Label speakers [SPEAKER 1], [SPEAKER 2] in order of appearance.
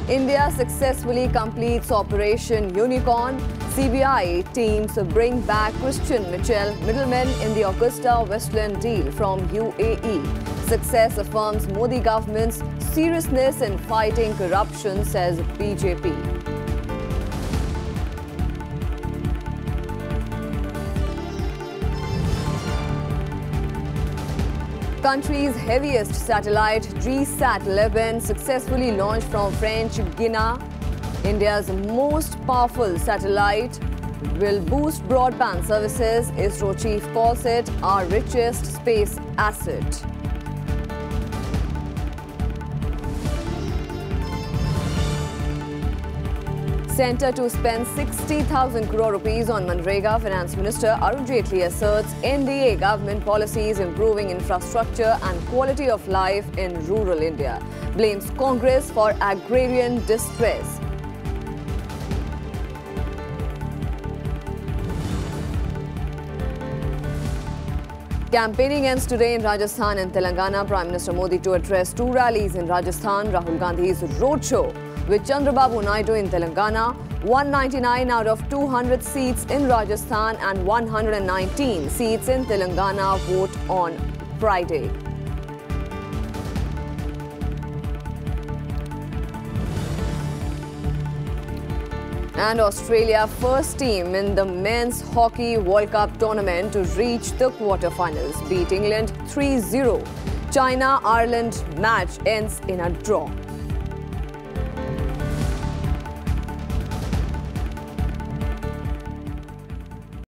[SPEAKER 1] India successfully completes Operation Unicorn. CBI teams bring back Christian Mitchell, middleman in the Augusta Westland deal from UAE. Success affirms Modi government's seriousness in fighting corruption, says BJP. Country's heaviest satellite, GSAT-11, successfully launched from French Guiana. India's most powerful satellite will boost broadband services. ISRO chief calls it our richest space asset. Centre to spend 60,000 crore rupees on Manrega. Finance Minister Arun Jaitley asserts NDA government policies improving infrastructure and quality of life in rural India. Blames Congress for agrarian distress. Campaigning ends today in Rajasthan and Telangana. Prime Minister Modi to address two rallies in Rajasthan. Rahul Gandhi's roadshow with Chandrababu Naidu in Telangana. 199 out of 200 seats in Rajasthan and 119 seats in Telangana vote on Friday. And Australia first team in the Men's Hockey World Cup tournament to reach the quarterfinals. Beat England 3-0. China-Ireland match ends in a draw.